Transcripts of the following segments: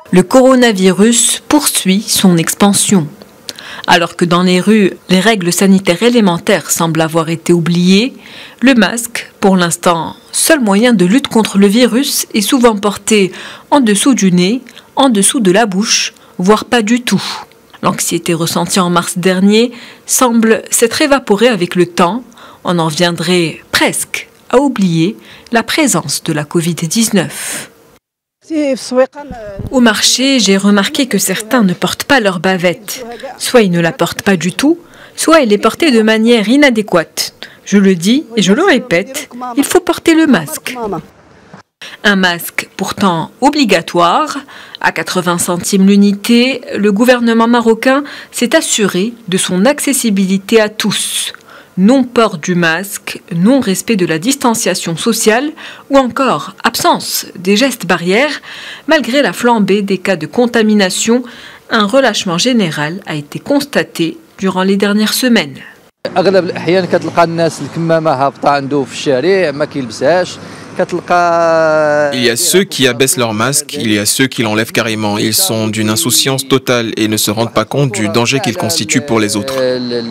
Le coronavirus poursuit son expansion. Alors que dans les rues, les règles sanitaires élémentaires semblent avoir été oubliées, le masque, pour l'instant seul moyen de lutte contre le virus, est souvent porté en dessous du nez, en dessous de la bouche, voire pas du tout. L'anxiété ressentie en mars dernier semble s'être évaporée avec le temps. On en viendrait presque à oublier la présence de la Covid-19. Au marché, j'ai remarqué que certains ne portent pas leur bavette. Soit ils ne la portent pas du tout, soit ils les portent de manière inadéquate. Je le dis et je le répète, il faut porter le masque. Un masque pourtant obligatoire. À 80 centimes l'unité, le gouvernement marocain s'est assuré de son accessibilité à tous. Non-port du masque, non-respect de la distanciation sociale ou encore absence des gestes barrières. Malgré la flambée des cas de contamination, un relâchement général a été constaté durant les dernières semaines. Il y a ceux qui abaissent leur masque, il y a ceux qui l'enlèvent carrément. Ils sont d'une insouciance totale et ne se rendent pas compte du danger qu'ils constituent pour les autres.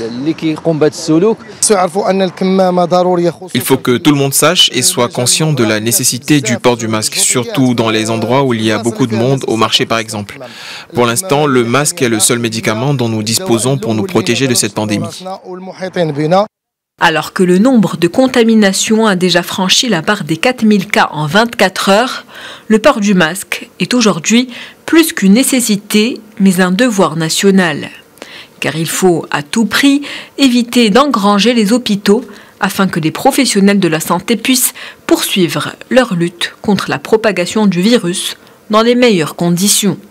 Il faut que tout le monde sache et soit conscient de la nécessité du port du masque, surtout dans les endroits où il y a beaucoup de monde, au marché par exemple. Pour l'instant, le masque est le seul médicament dont nous disposons pour nous protéger de cette pandémie. Alors que le nombre de contaminations a déjà franchi la barre des 4000 cas en 24 heures, le port du masque est aujourd'hui plus qu'une nécessité, mais un devoir national. Car il faut à tout prix éviter d'engranger les hôpitaux afin que les professionnels de la santé puissent poursuivre leur lutte contre la propagation du virus dans les meilleures conditions.